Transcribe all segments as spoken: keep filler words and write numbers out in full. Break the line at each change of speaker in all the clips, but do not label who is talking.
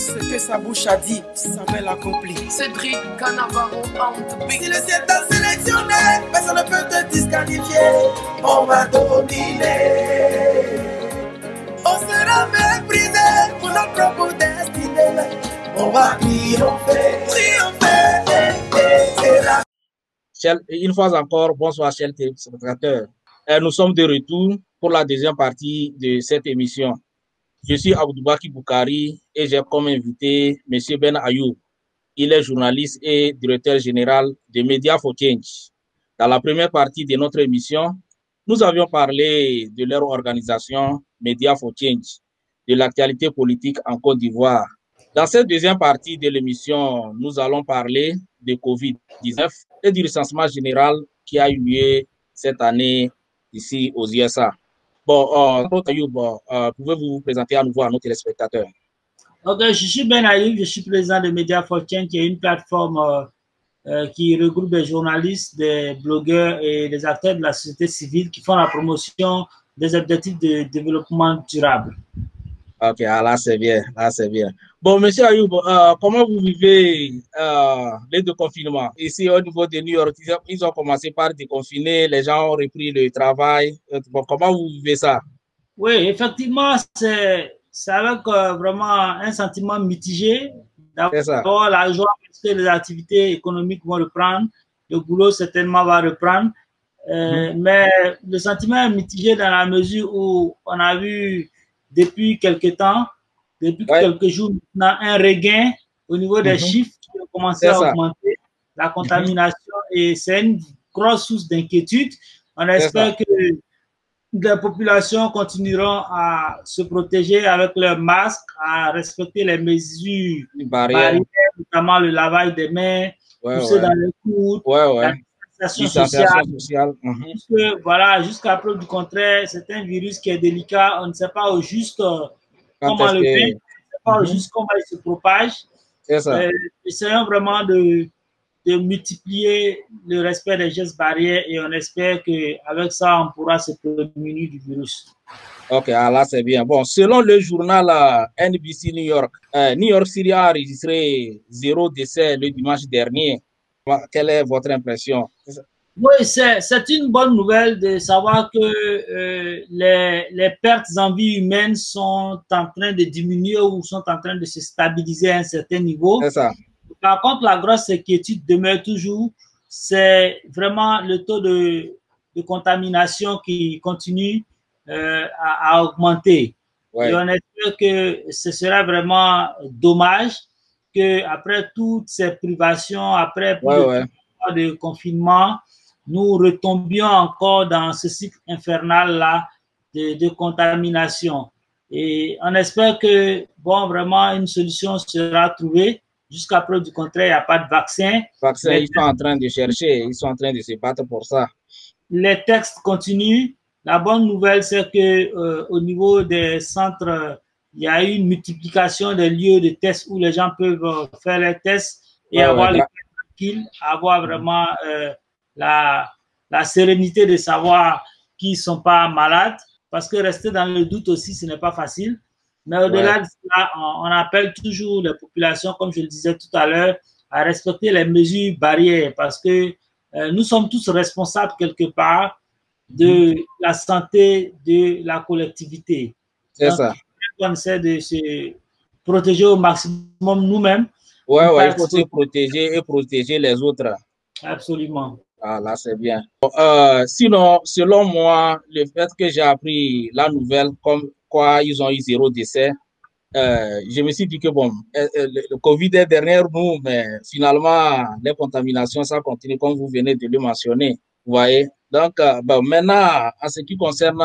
Ce que sa bouche a dit, sa main l'accomplit.
Cédric Canavaro,
si le ciel t'a sélectionné, personne ne peut te disqualifier. On va dominer. On sera méprisé pour notre propre destinée. On va triompher, triompher.
Une fois encore, bonsoir chers téléspectateurs. Nous sommes de retour pour la deuxième partie de cette émission. Je suis Abdoubaki Boukari et j'ai comme invité M. Ben Ayoub. Il est journaliste et directeur général de Media for Change. Dans la première partie de notre émission, nous avions parlé de leur organisation Media for Change, de l'actualité politique en Côte d'Ivoire. Dans cette deuxième partie de l'émission, nous allons parler de covid dix-neuf et du recensement général qui a eu lieu cette année ici aux U S A. Bon, euh, Ayoub, euh, pouvez-vous vous présenter à nouveau à nos téléspectateurs?
Ok, je suis Ben Ayoub, je suis président de Media for Change, qui est une plateforme euh, euh, qui regroupe des journalistes, des blogueurs et des acteurs de la société civile qui font la promotion des objectifs de développement durable.
Ok, ah, là c'est bien, là c'est bien. Bon, monsieur Ayoub, euh, comment vous vivez euh, les deux confinements? Ici au niveau de New York, ils ont commencé par déconfiner, les gens ont repris le travail. Bon, comment vous vivez ça?
Oui, effectivement, c'est avec euh, vraiment un sentiment mitigé. D'abord, la joie parce que les activités économiques vont reprendre, le boulot certainement va reprendre. Euh, mmh. Mais le sentiment est mitigé dans la mesure où on a vu depuis quelques temps, depuis ouais. quelques jours maintenant, un regain au niveau des mmh. chiffres qui ont commencé à ça. augmenter, la contamination, mmh. et c'est une grosse source d'inquiétude. On espère que les populations continueront à se protéger avec leurs masques, à respecter les mesures barrières, barrières notamment le lavage des mains,
ouais,
pousser
ouais.
dans les coudes,
ouais, ouais.
la distanciation sociale.
sociale. Mm-hmm.
Puisque, voilà, jusqu'à preuve du contraire, c'est un virus qui est délicat. On ne sait pas au juste euh, comment le faire, on ne sait pas au juste comment il se propage. Euh, essayons vraiment de de multiplier le respect des gestes barrières et on espère qu'avec ça, on pourra se prémunir du virus.
Ok, ah là c'est bien. Bon, selon le journal euh, N B C New York, euh, New York City a enregistré zéro décès le dimanche dernier. Quelle est votre impression?
Oui, c'est une bonne nouvelle de savoir que euh, les, les pertes en vie humaine sont en train de diminuer ou sont en train de se stabiliser à un certain niveau.
C'est ça.
Par contre, la grosse inquiétude demeure toujours, c'est vraiment le taux de, de contamination qui continue euh, à, à augmenter. Ouais. Et on espère que ce sera vraiment dommage qu'après toutes ces privations, après plus ouais, de, ouais. mois de confinement, nous retombions encore dans ce cycle infernal-là de, de contamination. Et on espère que, bon, vraiment, une solution sera trouvée. Jusqu'à preuve du contraire, il n'y a pas de vaccin.
Vaccin, ils sont en train de chercher, ils sont en train de se battre pour ça.
Les textes continuent. La bonne nouvelle, c'est que euh, au niveau des centres, il y a eu une multiplication des lieux de tests où les gens peuvent euh, faire les tests et ouais, avoir ouais, le tranquille, avoir vraiment euh, la, la sérénité de savoir qu'ils ne sont pas malades. Parce que rester dans le doute aussi, ce n'est pas facile. Mais au-delà ouais. de cela, on, on appelle toujours les populations, comme je le disais tout à l'heure, à respecter les mesures barrières parce que euh, nous sommes tous responsables quelque part de mmh. la santé de la collectivité.
C'est ça.
On essaie de se protéger au maximum nous-mêmes.
Oui, ouais, il faut se protéger et protéger les autres.
Absolument.
Ah, là, c'est bien. Euh, sinon, selon moi, le fait que j'ai appris la nouvelle, comme quoi ils ont eu zéro décès, euh, je me suis dit que bon, euh, le, le Covid est derrière nous, mais finalement, les contaminations, ça continue comme vous venez de le mentionner. Vous voyez? Donc, euh, bon, maintenant, en ce qui concerne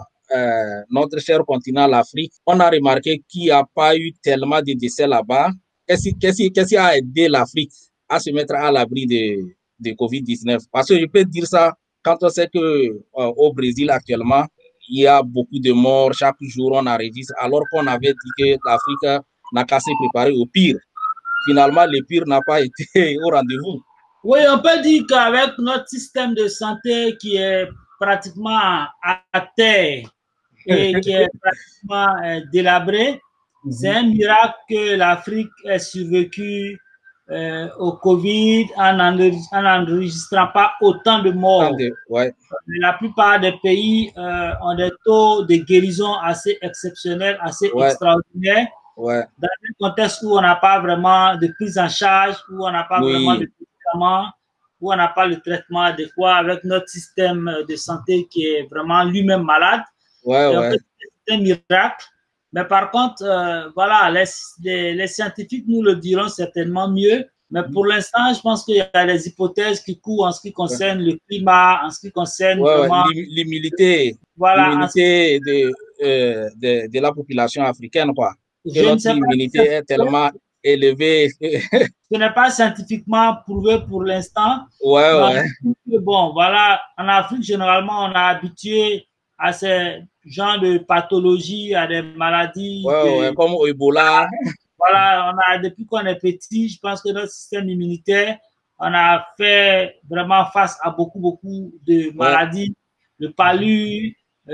euh, notre cher continent, l'Afrique, on a remarqué qu'il n'y a pas eu tellement de décès là-bas. Qu'est-ce qui, qu'est-ce qui a aidé l'Afrique à se mettre à l'abri de, de Covid dix-neuf? Parce que je peux dire ça quand on sait que euh, au Brésil actuellement, il y a beaucoup de morts. Chaque jour, on enregistre, alors qu'on avait dit que l'Afrique n'a qu'à se préparer au pire. Finalement, le pire n'a pas été au rendez-vous.
Oui, on peut dire qu'avec notre système de santé qui est pratiquement à terre et qui est pratiquement euh, délabré, Mm-hmm. C'est un miracle que l'Afrique ait survécu euh, au Covid en n'enregistrant pas autant de morts.
De, ouais.
La plupart des pays euh, ont des taux de guérison assez exceptionnels, assez
ouais.
extraordinaires.
Ouais.
Dans un contexte où on n'a pas vraiment de prise en charge, où on n'a pas oui. vraiment de médicaments, où on n'a pas le traitement adéquat avec notre système de santé qui est vraiment lui-même malade.
Ouais, ouais.
C'est un miracle. Mais par contre, euh, voilà, les, les, les scientifiques nous le diront certainement mieux. Mais pour l'instant, je pense qu'il y a des hypothèses qui courent en ce qui concerne ouais. le climat, en ce qui concerne
ouais,
vraiment...
l'immunité
voilà,
l'immunité de, euh, de, de la population africaine, quoi. Que
je
notre immunité est tellement élevée.
Ce n'est pas scientifiquement prouvé pour l'instant.
Ouais, ouais.
Bon, voilà, en Afrique, généralement, on est habitué à ce genre de pathologie, à des maladies.
Ouais,
de...
ouais, comme Ebola.
Voilà, on a, depuis qu'on est petit, je pense que notre système immunitaire, on a fait vraiment face à beaucoup, beaucoup de maladies, ouais. le palu,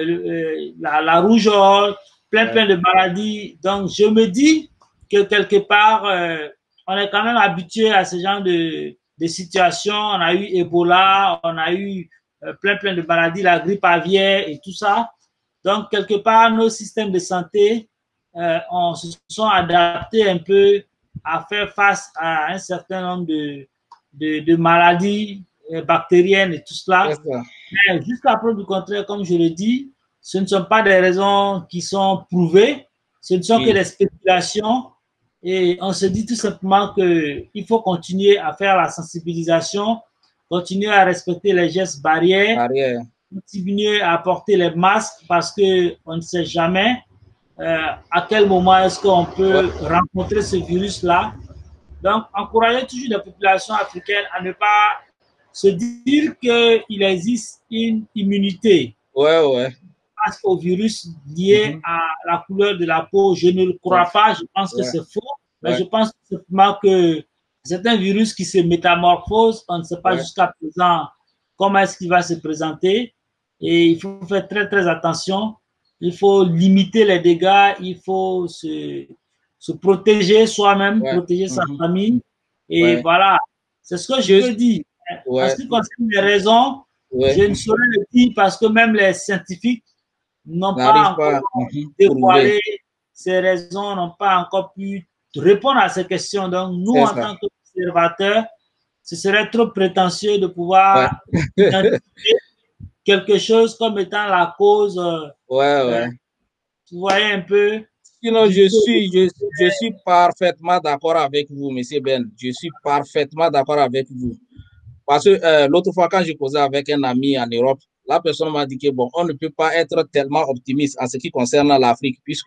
le, la, la rougeole, plein, ouais. plein de maladies. Donc, je me dis que quelque part, euh, on est quand même habitué à ce genre de, de situations. On a eu Ebola, on a eu euh, plein, plein de maladies, la grippe aviaire et tout ça. Donc, quelque part, nos systèmes de santé, Euh, on se sont adaptés un peu à faire face à un certain nombre de, de, de maladies euh, bactériennes et tout cela. Mais jusqu'à preuve du contraire, comme je le dis, ce ne sont pas des raisons qui sont prouvées, ce ne sont oui. que des spéculations. Et on se dit tout simplement qu'il faut continuer à faire la sensibilisation, continuer à respecter les gestes barrières,
Barrière.
continuer à porter les masques parce qu'on ne sait jamais Euh, à quel moment est-ce qu'on peut ouais. rencontrer ce virus-là. Donc, encourager toujours les populations africaines à ne pas se dire qu'il existe une immunité
ouais, ouais.
face au virus lié mm-hmm. à la couleur de la peau. Je ne le crois ouais. pas, je pense ouais. que c'est faux, mais ouais. je pense simplement que c'est un virus qui se métamorphose. On ne sait pas ouais. jusqu'à présent comment est-ce qu'il va se présenter et il faut faire très, très attention. Il faut limiter les dégâts, il faut se, se protéger soi-même, ouais. protéger sa mm-hmm. famille. Et ouais. voilà, c'est ce que je, je peux dire. Ouais. En ce qui concerne les raisons, ouais. je ne saurais le dire parce que même les scientifiques n'ont pas encore mm-hmm. dévoilé ces raisons, n'ont pas encore pu répondre à ces questions. Donc, nous, en tant qu'observateurs, ce serait trop prétentieux de pouvoir ouais. identifier quelque chose comme étant la cause. Euh,
ouais, ouais.
Euh, tu voyais un peu.
Sinon, je suis, je, je suis parfaitement d'accord avec vous, monsieur Ben. Je suis parfaitement d'accord avec vous. Parce que euh, l'autre fois, quand je causais avec un ami en Europe, la personne m'a dit que bon, on ne peut pas être tellement optimiste en ce qui concerne l'Afrique, puisque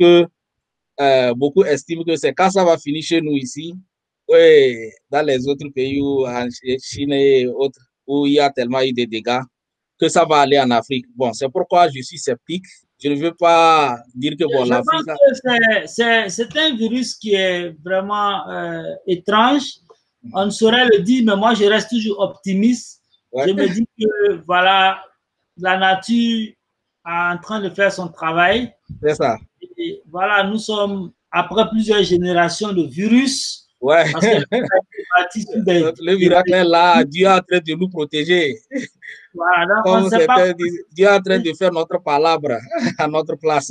euh, beaucoup estiment que c'est quand ça va finir chez nous ici, oui, dans les autres pays où, en Chine et autres, où il y a tellement eu de dégâts, que ça va aller en Afrique. Bon, c'est pourquoi je suis sceptique. Je ne veux pas dire que bon, l'Afrique...
C'est un virus qui est vraiment euh, étrange. On ne saurait le dire, mais moi, je reste toujours optimiste. Ouais. Je me dis que, voilà, la nature est en train de faire son travail.
C'est ça.
Et voilà, nous sommes, après plusieurs générations de virus,
ouais.
parce que
des, le miracle est là, Dieu est en train de nous protéger.
Voilà,
comme pas... Dieu est en train de faire notre palabre à notre place.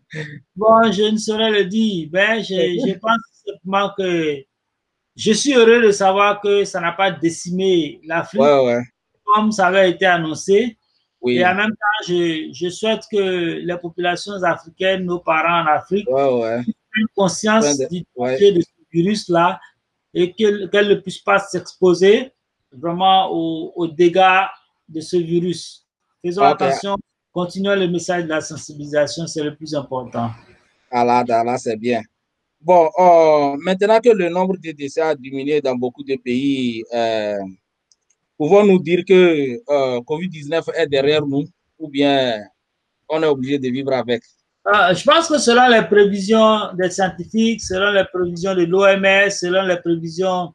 Bon, je ne saurais le dire, mais je, je pense simplement que je suis heureux de savoir que ça n'a pas décimé l'Afrique
ouais, ouais.
comme ça avait été annoncé.
Oui.
Et en même temps, je, je souhaite que les populations africaines, nos parents en Afrique,
ouais, ouais.
aient conscience
de...
du
ouais.
danger de ce virus-là et qu'elles qu ne puissent pas s'exposer vraiment aux, aux dégâts de ce virus. Faisons okay. attention, continuons le message de la sensibilisation, c'est le plus important.
Ah là, là c'est bien. Bon, euh, maintenant que le nombre de décès a diminué dans beaucoup de pays, euh, pouvons-nous dire que euh, COVID dix-neuf est derrière nous ou bien on est obligé de vivre avec?
Euh, je pense que selon les prévisions des scientifiques, selon les prévisions de l'O M S, selon les prévisions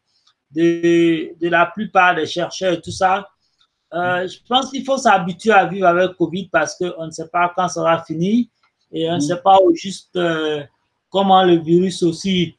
de, de la plupart des chercheurs et tout ça, euh, je pense qu'il faut s'habituer à vivre avec COVID parce qu'on ne sait pas quand ça va finir et on ne mmh. sait pas au juste euh, comment le virus aussi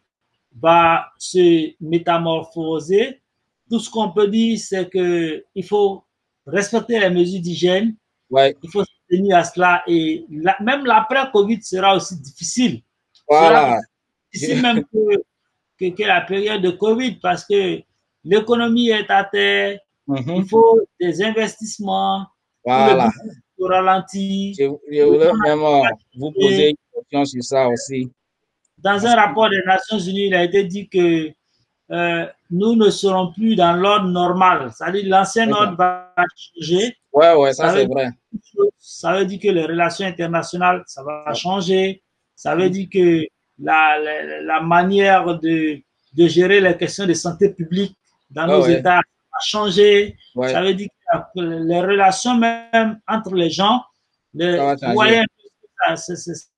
va se métamorphoser. Tout ce qu'on peut dire, c'est qu'il faut respecter les mesures d'hygiène.
Ouais.
Il faut se tenir à cela. Et la, même l'après-Covid sera aussi difficile.
Voilà.
Sera difficile même que, que, que la période de Covid parce que l'économie est à terre. Mm-hmm. Il faut des investissements.
Voilà.
Pour le ralenti.
Je, je voulais même vous poser une question sur ça aussi.
Dans
parce
un
que...
rapport des Nations Unies, il a été dit que euh, nous ne serons plus dans l'ordre normal. C'est-à-dire l'ancien ordre va changer.
Ouais, ouais, ça, ça c'est vrai.
Ça veut dire que les relations internationales, ça va ouais. changer. Ça veut dire que la, la, la manière de, de gérer les questions de santé publique dans ouais, nos ouais. États va changer. Ouais. Ça veut dire que les relations même entre les gens, les, vous voyez, ça, ça,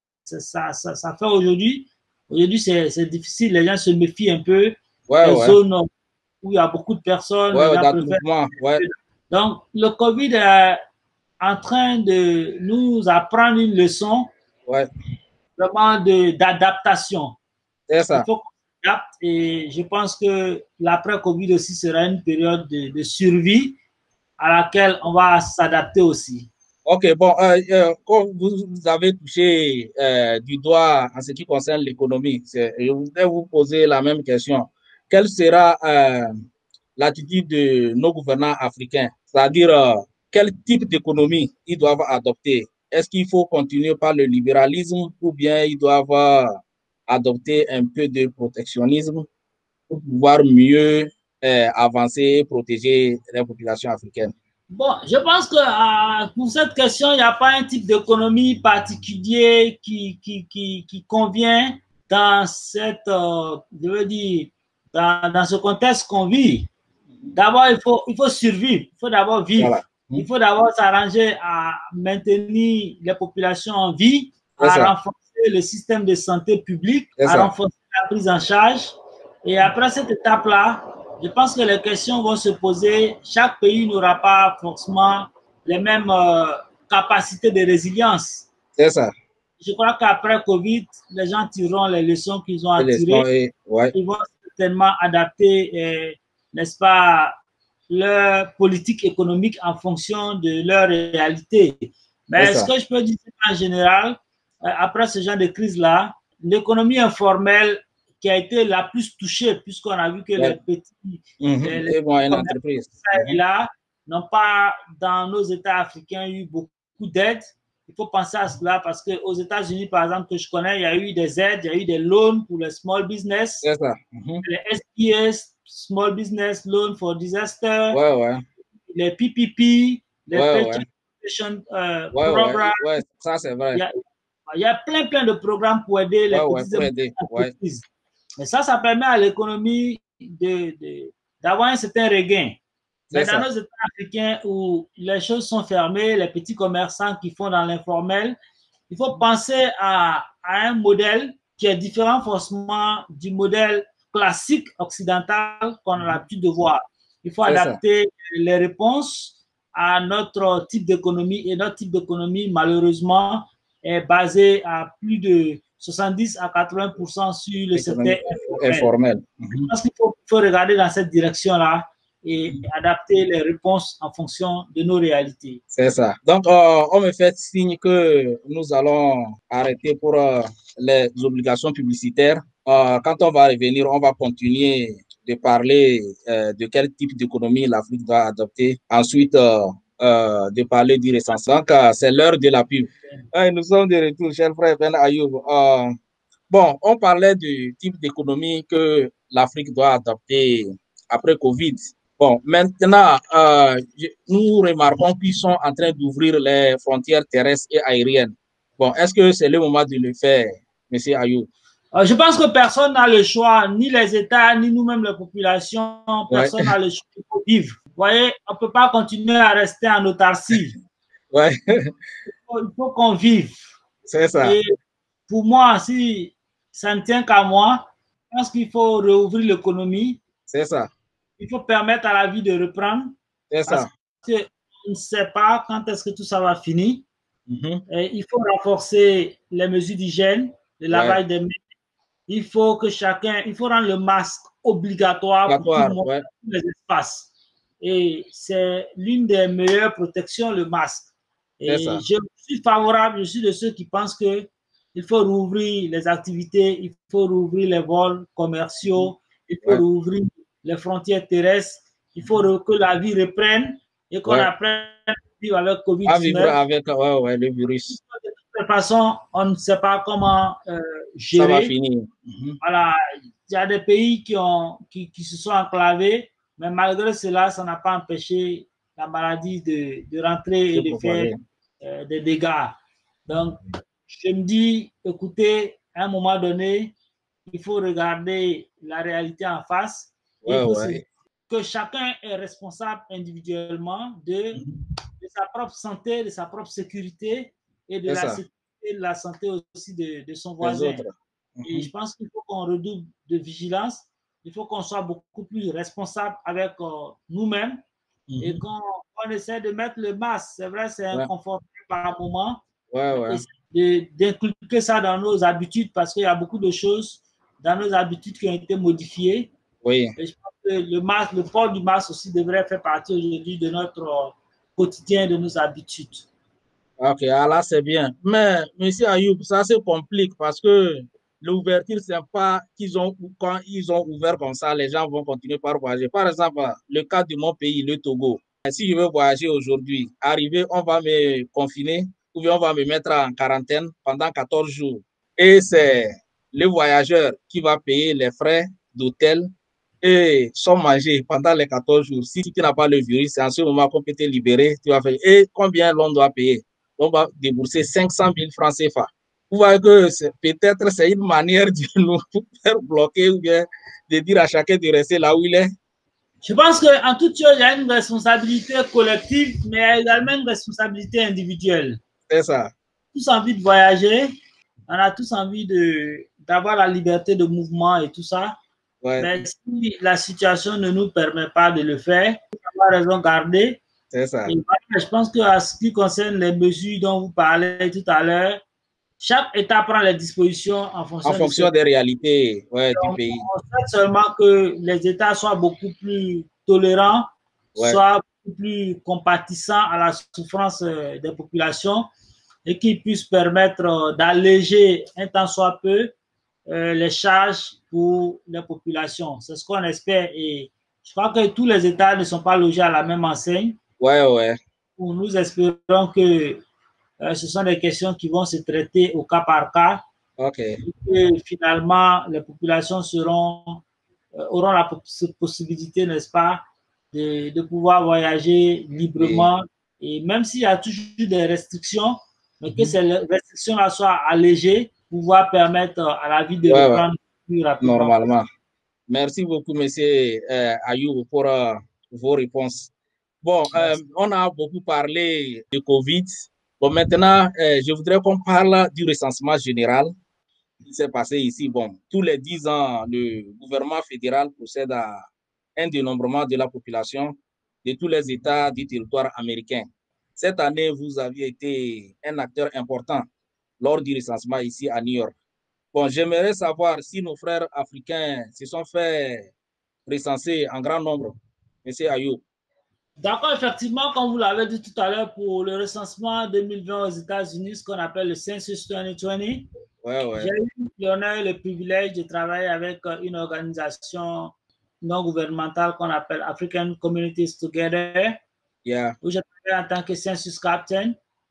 ça, ça, ça fait aujourd'hui. Aujourd'hui, c'est difficile. Les gens se méfient un peu.
Ouais,
les
ouais.
zones où il y a beaucoup de personnes.
Ouais, ouais, ouais.
Donc, le Covid est en train de nous apprendre une leçon
ouais.
vraiment d'adaptation.
C'est ça.
Il faut qu'on s'adapte et je pense que l'après-Covid aussi sera une période de, de survie à laquelle on va s'adapter aussi.
Ok, bon, euh, euh, comme vous, vous avez touché euh, du doigt en ce qui concerne l'économie, je voudrais vous poser la même question. Quelle sera euh, l'attitude de nos gouvernants africains? C'est-à-dire, euh, quel type d'économie ils doivent adopter? Est-ce qu'il faut continuer par le libéralisme ou bien ils doivent adopter un peu de protectionnisme pour pouvoir mieux euh, avancer et protéger les populations africaines?
Bon, je pense que euh, pour cette question, il n'y a pas un type d'économie particulier qui, qui, qui, qui convient dans cette, euh, je veux dire, dans, dans ce contexte qu'on vit. D'abord, il faut, il faut survivre, il faut d'abord vivre. Voilà. Il faut d'abord s'arranger à maintenir les populations en vie, à
ça.
renforcer le système de santé publique, à
ça.
renforcer la prise en charge. Et après cette étape-là, je pense que les questions vont se poser. Chaque pays n'aura pas forcément les mêmes euh, capacités de résilience.
C'est ça.
Je crois qu'après Covid, les gens tireront les leçons qu'ils ont à tirer.
Et, ouais.
Ils vont certainement adapter, n'est-ce pas, leur politique économique en fonction de leur réalité. Mais ce que je peux dire en général, après ce genre de crise-là, l'économie informelle qui a été la plus touchée, puisqu'on a vu que ouais. les petits
mmh.
les,
les bon, une entreprise.
Mmh. là n'ont pas, dans nos États africains, eu beaucoup d'aide. Il faut penser à cela parce qu'aux États-Unis, par exemple, que je connais, il y a eu des aides, il y a eu des loans pour les small business,
c'est ça. Mmh.
les S B S, Small Business Loan for Disaster,
ouais, ouais.
les P P P, les
ouais,
Paycheck
ouais.
Protection euh,
ouais,
Program.
Ouais, ouais, ça c'est vrai.
Il y, a, il y a plein, plein de programmes pour aider les
ouais,
petites
ouais, aider.
entreprises. Ouais. Et ça, ça permet à l'économie d'avoir un certain regain. Mais dans nos États africains où les choses sont fermées, les petits commerçants qui font dans l'informel, il faut penser à, à un modèle qui est différent forcément du modèle classique occidental qu'on a l'habitude de voir. Il faut adapter ça. les réponses à notre type d'économie et notre type d'économie, malheureusement, est basé à plus de soixante-dix à quatre-vingts pour cent sur le secteur informel.
informel.
Je pense qu'il faut, faut regarder dans cette direction-là et adapter les réponses en fonction de nos réalités.
C'est ça. Donc, euh, on me fait signe que nous allons arrêter pour euh, les obligations publicitaires. Euh, quand on va revenir, on va continuer de parler euh, de quel type d'économie l'Afrique doit adopter. Ensuite, euh, euh, de parler du recensement. Donc, euh, c'est l'heure de la pub. Okay. Nous sommes de retour, cher frère Ben Ayoub. Euh, bon, on parlait du type d'économie que l'Afrique doit adopter après Covid. Bon, maintenant, euh, nous remarquons qu'ils sont en train d'ouvrir les frontières terrestres et aériennes. Bon, est-ce que c'est le moment de le faire, M. Ayoub?
Je pense que personne n'a le choix, ni les États, ni nous-mêmes les populations, personne n'a ouais. le choix de vivre. Vous voyez, on ne peut pas continuer à rester en autarcie.
Ouais.
Il faut, il faut qu'on vive.
C'est ça.
Et pour moi, si ça ne tient qu'à moi, je pense qu'il faut rouvrir l'économie.
C'est ça.
Il faut permettre à la vie de reprendre.
C'est ça.
Parce qu'on ne sait pas quand est-ce que tout ça va finir.
Mm-hmm.
Et il faut renforcer les mesures d'hygiène, le lavage ouais. des mains. il faut que chacun, il faut rendre le masque obligatoire pour tout le monde,
ouais.
dans tous les espaces. Et c'est l'une des meilleures protections, le masque. Et je suis favorable, je suis de ceux qui pensent que il faut rouvrir les activités, il faut rouvrir les vols commerciaux, il faut ouais. rouvrir les frontières terrestres, il faut que la vie reprenne et qu'on ouais. apprenne à vivre avec covid dix-neuf.
À vivre avec ouais, ouais, le virus.
De toute façon, on ne sait pas comment euh, gérer.
Ça va finir. Mm-hmm.
Voilà, il y a des pays qui, ont, qui, qui se sont enclavés, mais malgré cela, ça n'a pas empêché la maladie de, de rentrer et de faire euh, des dégâts. Donc, je me dis, écoutez, à un moment donné, il faut regarder la réalité en face.
Ouais,
il faut
ouais.
se, que chacun est responsable individuellement de, de sa propre santé, de sa propre sécurité et de, la, sécurité, de la santé aussi de, de son voisin. Mm-hmm. Et je pense qu'il faut qu'on redouble de vigilance. Il faut qu'on soit beaucoup plus responsable avec euh, nous-mêmes mm-hmm. et qu'on on essaie de mettre le masque. C'est vrai, c'est ouais. inconfortable par moment.
Ouais, ouais.
D'inculquer ça dans nos habitudes parce qu'il y a beaucoup de choses dans nos habitudes qui ont été modifiées.
Oui.
Et je pense que le masque, le port du masque aussi devrait faire partie aujourd'hui de notre euh, quotidien, de nos habitudes.
Ok, alors c'est bien. Mais, monsieur Ayoub, ça se complique parce que l'ouverture, c'est pas qu'ils ont, quand ils ont ouvert comme ça, les gens vont continuer par voyager. Par exemple, le cas de mon pays, le Togo. Si je veux voyager aujourd'hui, arriver, on va me confiner ou bien on va me mettre en quarantaine pendant quatorze jours. Et c'est le voyageur qui va payer les frais d'hôtel et son manger pendant les quatorze jours. Si tu n'as pas le virus, c'est en ce moment qu'on peut te libérer. Tu vas faire. Et combien l'on doit payer? On va débourser cinq cent mille francs C F A. Vous voyez que peut-être c'est une manière de nous faire bloquer ou bien de dire à chacun de rester là où il est.
Je pense qu'en toute chose, il y a une responsabilité collective, mais il y a également une responsabilité individuelle.
C'est ça.
Tous envie de voyager, on a tous envie d'avoir la liberté de mouvement et tout ça. Ouais. Mais si la situation ne nous permet pas de le faire, on a raison garder.
C'est ça.
Et je pense qu'à ce qui concerne les mesures dont vous parlez tout à l'heure, chaque État prend les dispositions en fonction,
en fonction
de
des réalités ouais,
donc,
du pays.
On souhaite seulement que les États soient beaucoup plus tolérants, ouais. soient beaucoup plus compatissants à la souffrance des populations et qu'ils puissent permettre d'alléger un tant soit peu euh, les charges pour les populations. C'est ce qu'on espère et je crois que tous les États ne sont pas logés à la même enseigne.
Ouais, ouais.
Nous espérons que euh, ce sont des questions qui vont se traiter au cas par cas.
Ok.
Et que finalement, les populations seront, euh, auront la possibilité, n'est-ce pas, de, de pouvoir voyager librement. Oui. Et même s'il y a toujours des restrictions, mais mm-hmm. que ces restrictions-là soient allégées, pouvoir permettre à la vie de ouais, reprendre ouais. plus rapidement.
Normalement. Merci beaucoup, monsieur euh, Ayoub, pour euh, vos réponses. Bon, euh, on a beaucoup parlé de Covid. Bon, maintenant, euh, je voudrais qu'on parle du recensement général qui s'est passé ici. Bon, tous les dix ans, le gouvernement fédéral procède à un dénombrement de la population de tous les États du territoire américain. Cette année, vous aviez été un acteur important lors du recensement ici à New York. Bon, j'aimerais savoir si nos frères africains se sont fait recenser en grand nombre. Monsieur Ayoub.
D'accord, effectivement, comme vous l'avez dit tout à l'heure, pour le recensement deux mille vingt aux États-Unis, ce qu'on appelle le Census deux mille vingt,
ouais, ouais.
j'ai eu l'honneur et le privilège de travailler avec une organisation non gouvernementale qu'on appelle African Communities Together,
yeah.
où j'ai travaillé en tant que Census Captain.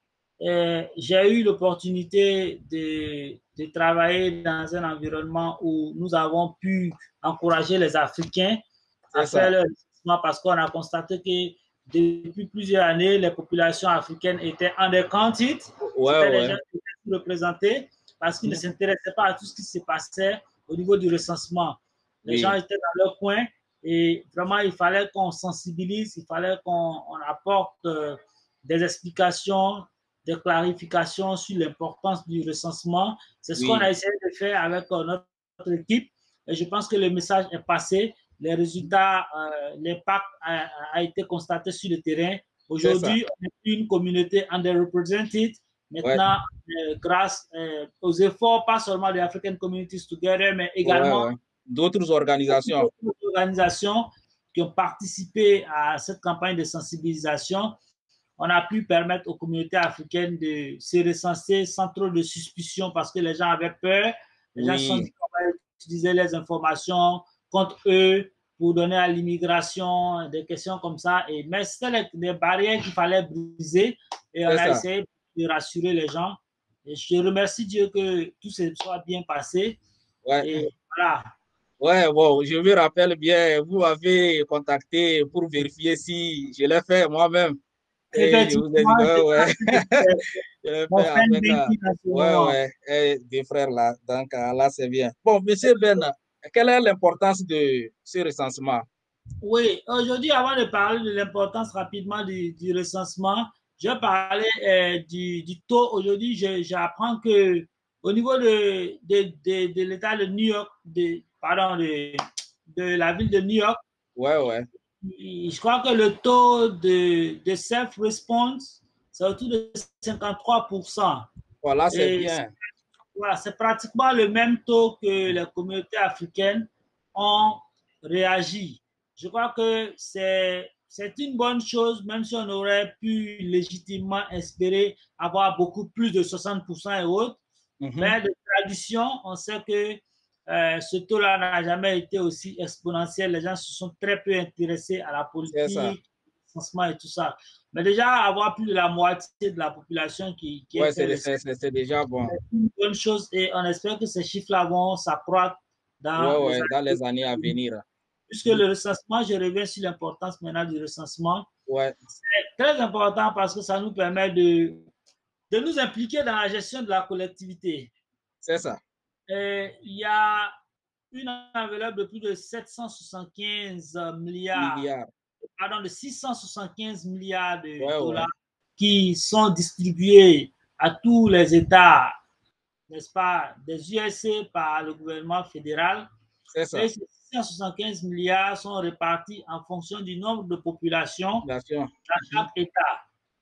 J'ai eu l'opportunité de, de travailler dans un environnement où nous avons pu encourager les Africains à faire leur recensement parce qu'on a constaté que depuis plusieurs années, les populations africaines étaient undercounted.
Ouais,
C'était
ouais.
des gens qui étaient sous-représentés parce qu'ils mmh. ne s'intéressaient pas à tout ce qui se passait au niveau du recensement. Les oui. gens étaient dans leur coin et vraiment, il fallait qu'on sensibilise, il fallait qu'on apporte euh, des explications, des clarifications sur l'importance du recensement. C'est ce oui. qu'on a essayé de faire avec euh, notre, notre équipe et je pense que le message est passé. Les résultats, euh, l'impact a, a été constaté sur le terrain. Aujourd'hui, on est une communauté underrepresented, Maintenant, ouais. euh, grâce euh, aux efforts, pas seulement de African Communities Together, mais également
ouais, ouais. d'autres organisations.
d'autres organisations qui ont participé à cette campagne de sensibilisation, on a pu permettre aux communautés africaines de se recenser sans trop de suspicion parce que les gens avaient peur. Les oui. gens se sont dit qu'on va utiliser les informations contre eux pour donner à l'immigration, des questions comme ça. Et, mais c'était des barrières qu'il fallait briser et on a ça. essayé de rassurer les gens. Et je remercie Dieu que tout se soit bien passé.
Ouais.
Et voilà.
Ouais, bon, je me rappelle bien, vous m'avez contacté pour vérifier si je l'ai fait moi-même. Et je vous ai dit, ouais, ouais. je l'ai fait avec euh, ouais, ouais, des frères là. Donc là, c'est bien. Bon, monsieur Ben, quelle est l'importance de ce recensement?
Oui, aujourd'hui, avant de parler de l'importance rapidement du, du recensement, je vais parler euh, du, du taux. Aujourd'hui, j'apprends que au niveau de, de, de, de l'État de New York, de, pardon, de, de la ville de New York,
ouais, ouais.
je crois que le taux de, de self-response, c'est autour de cinquante-trois pour cent.
Voilà, c'est bien.
Voilà, c'est pratiquement le même taux que les communautés africaines ont réagi. Je crois que c'est une bonne chose, même si on aurait pu légitimement espérer avoir beaucoup plus de soixante pour cent et autres. Mm-hmm. Mais de tradition, on sait que euh, ce taux-là n'a jamais été aussi exponentiel. Les gens se sont très peu intéressés à la politique, recensement et tout ça. Mais déjà, avoir plus de la moitié de la population qui, qui
ouais,
est
c'est déjà bon.
C'est une bonne chose et on espère que ces chiffres-là vont s'accroître dans,
ouais, ouais,
les
dans les années à venir.
Puisque le recensement, je reviens sur l'importance maintenant du recensement.
Ouais.
C'est très important parce que ça nous permet de, de nous impliquer dans la gestion de la collectivité.
C'est ça.
Et il y a une enveloppe de plus de sept cent soixante-quinze milliards, milliards. Pardon, de six cent soixante-quinze milliards de ouais, dollars ouais. qui sont distribués à tous les États, n'est-ce pas, des U S A par le gouvernement fédéral.
C'est ça.
Et ces six cent soixante-quinze milliards sont répartis en fonction du nombre de populations dans chaque État.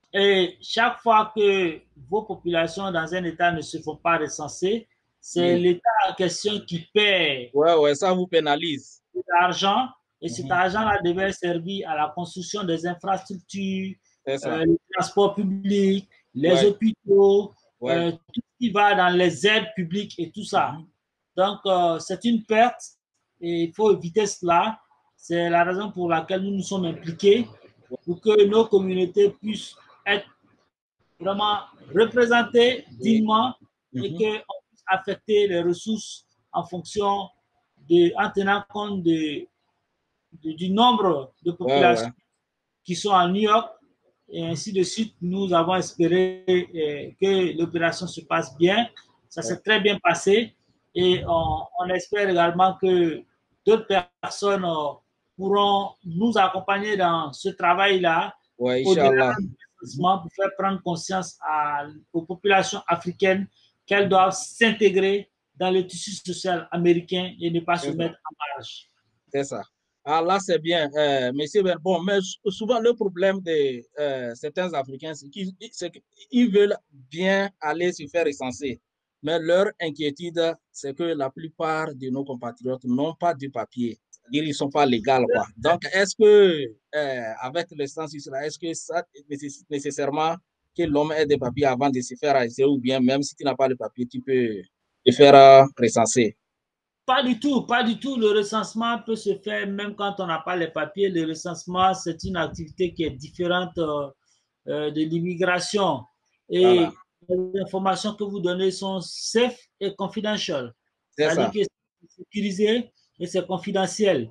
Et chaque fois que vos populations dans un État ne se font pas recenser, c'est oui. l'État en question qui paie.
Ouais, ouais, ça vous pénalise.
L'argent, et mm-hmm. cet argent-là devait servir à la construction des infrastructures, euh, le transport public, les ouais. hôpitaux, ouais. Euh, tout ce qui va dans les aides publiques et tout ça. Mm-hmm. Donc, euh, c'est une perte et il faut éviter cela. C'est la raison pour laquelle nous nous sommes impliqués pour que nos communautés puissent être vraiment représentées dignement oui. mm-hmm. et qu'on puisse affecter les ressources en fonction de, en tenant compte de, de, du nombre de populations ouais, ouais. qui sont à New York et ainsi de suite. Nous avons espéré euh, que l'opération se passe bien. Ça ouais. s'est très bien passé et on, on espère également que d'autres personnes euh, pourront nous accompagner dans ce travail-là
ouais,
au-delà pour faire prendre conscience à, aux populations africaines qu'elles doivent s'intégrer dans le tissu social américain et ne pas se mettre en marge.
C'est ça. Ah, là, c'est bien, euh, monsieur. Bon, mais souvent, le problème de euh, certains Africains, c'est qu'ils veulent bien aller se faire recenser. Mais leur inquiétude, c'est que la plupart de nos compatriotes n'ont pas de papier. Ils ne sont pas légaux, quoi. Donc, est-ce que, euh, avec le census, est-ce que ça nécessite nécessairement que l'homme ait des papiers avant de se faire arrêter ou bien, même si tu n'as pas le papier, tu peux te faire euh, recenser?
Pas du tout, pas du tout. Le recensement peut se faire même quand on n'a pas les papiers. Le recensement, c'est une activité qui est différente euh, euh, de l'immigration. Et voilà. Les informations que vous donnez sont safe et confidential. C'est-à-dire que c'est sécurisé et c'est confidentiel.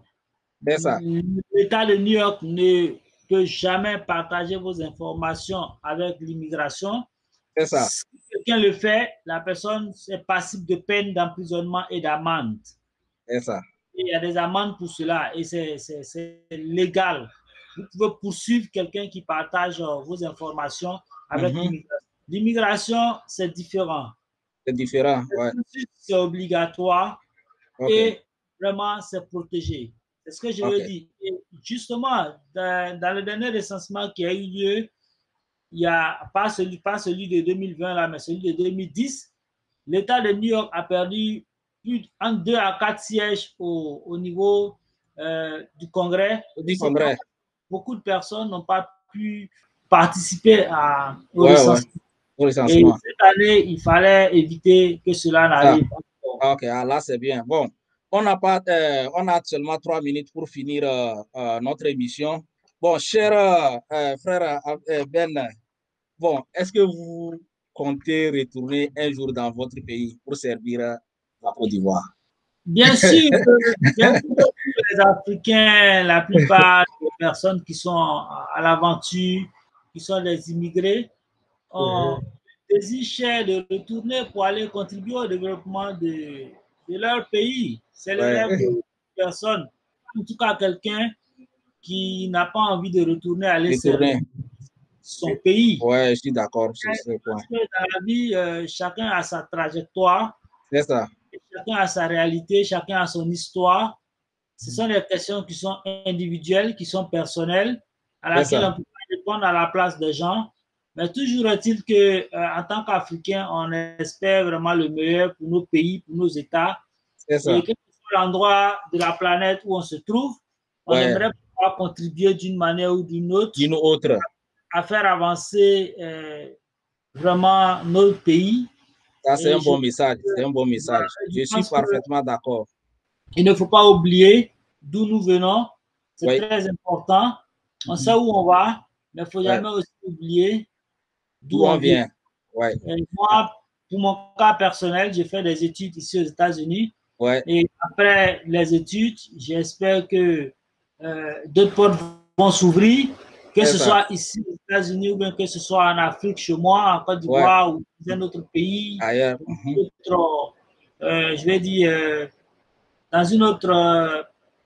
L'État de New York ne peut jamais partager vos informations avec l'immigration.
C'est ça.
Si quelqu'un le fait, la personne est passible de peine d'emprisonnement et d'amende.
C'est ça.
Il y a des amendes pour cela et c'est légal. Vous pouvez poursuivre quelqu'un qui partage vos informations avec mm-hmm. l'immigration. L'immigration, c'est différent.
C'est différent, ouais.
C'est obligatoire okay. et vraiment, c'est protégé. C'est ce que je okay. veux dire. Et justement, dans, dans le dernier recensement qui a eu lieu, il y a pas celui, pas celui de deux mille vingt là, mais celui de deux mille dix, l'État de New York a perdu plus de deux à quatre sièges au, au niveau euh, du Congrès.
Du Congrès.
Beaucoup de personnes n'ont pas pu participer à, au,
ouais,
recensement.
Ouais. au recensement.
Et cette année, il fallait éviter que cela n'arrive.
Ah. Ok, ah, là c'est bien. Bon, on a, pas, euh, on a seulement trois minutes pour finir euh, euh, notre émission. Bon, cher euh, frère euh, Ben, bon, est-ce que vous comptez retourner un jour dans votre pays pour servir euh, la Côte d'Ivoire?
Bien sûr, bien sûr, les Africains, la plupart des personnes qui sont à l'aventure, qui sont des immigrés, ont le désir cher de retourner pour aller contribuer au développement de, de leur pays. C'est le
Ouais.
rêve de personne. En tout cas, quelqu'un qui n'a pas envie de retourner aller servir son pays.
Ouais, je suis d'accord sur ce point.
Parce que dans la vie, euh, chacun a sa trajectoire.
C'est ça.
Chacun a sa réalité, chacun a son histoire. Ce sont des questions qui sont individuelles, qui sont personnelles, à laquelle on ne peut pas répondre à la place des gens. Mais toujours est-il que, euh, en tant qu'Africain, on espère vraiment le meilleur pour nos pays, pour nos États.
C'est ça.
Et quel que soit l'endroit de la planète où on se trouve, on ouais. aimerait pouvoir contribuer d'une manière ou d'une autre,
d'une autre
à faire avancer euh, vraiment notre pays.
Ça, c'est un bon message. C'est un bon message. Je, je suis parfaitement d'accord.
Il ne faut pas oublier d'où nous venons. C'est
oui.
très important. On mm-hmm. sait où on va, mais il ne faut jamais ouais. aussi oublier d'où on, on vient.
Ouais.
Et moi, pour mon cas personnel, j'ai fait des études ici aux États-Unis.
Ouais.
Et après les études, j'espère que euh, d'autres portes vont s'ouvrir, que ce ça. soit ici aux États-Unis ou bien que ce soit en Afrique, chez moi, en Côte d'Ivoire ouais. ou dans un autre pays,
ailleurs,
mm-hmm. autre, euh, je vais dire, euh, dans une autre euh,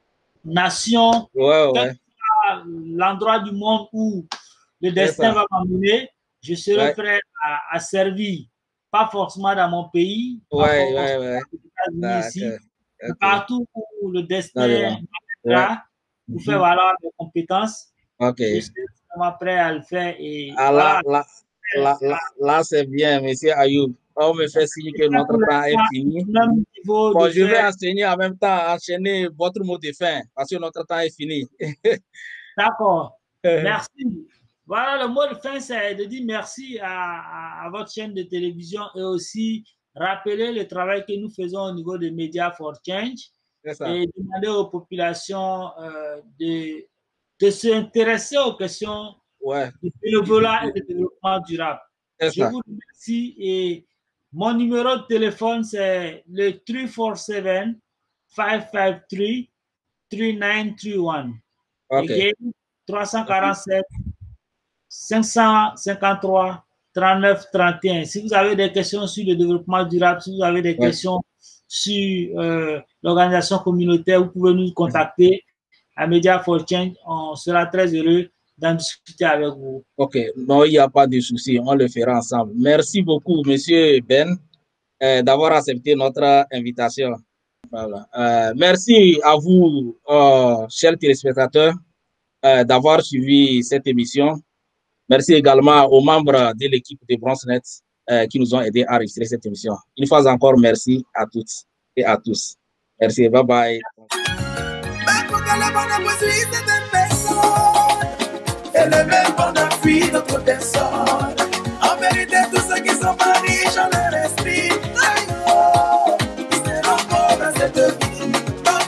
nation,
ouais, ouais.
l'endroit du monde où le destin va m'amener, je serai ouais. prêt à, à servir, pas forcément dans mon pays,
ouais, ouais, ouais.
aux États-Unis ici, okay. partout où le destin va ouais. pour faire valoir mes compétences.
Okay.
Je suis vraiment prêt à le faire. Et
ah,
voilà.
Là, là, là, là, là c'est bien, monsieur Ayoub. On me fait signe que notre temps est fini. Bon, je vais enseigner en même temps, enchaîner votre mot de fin, parce que notre temps est fini.
D'accord. Merci. Voilà, le mot de fin, c'est de dire merci à, à, à votre chaîne de télévision et aussi rappeler le travail que nous faisons au niveau de Media for Change et demander aux populations euh, de, de s'intéresser aux questions
ouais.
du bénévolat et du développement durable. Je
ça.
vous remercie et mon numéro de téléphone, c'est le trois quatre sept, cinq cinq trois, trois neuf trois un.
Okay.
Again, trois quatre sept, cinq cinq trois, trois neuf trois un. Si vous avez des questions sur le développement durable, si vous avez des ouais. questions sur euh, l'organisation communautaire, vous pouvez nous contacter à Media for Change. On sera très heureux d'en discuter avec vous.
Ok, non, il n'y a pas de souci, on le fera ensemble. Merci beaucoup, monsieur Ben, euh, d'avoir accepté notre invitation. Voilà. Euh, merci à vous, euh, chers téléspectateurs, euh, d'avoir suivi cette émission. Merci également aux membres de l'équipe de BronzeNet euh, qui nous ont aidés à enregistrer cette émission. Une fois encore, merci à toutes et à tous. Merci, bye bye.
Et le même on appuie d'autres personnes. En vérité, tous ceux qui sont pas riches, on les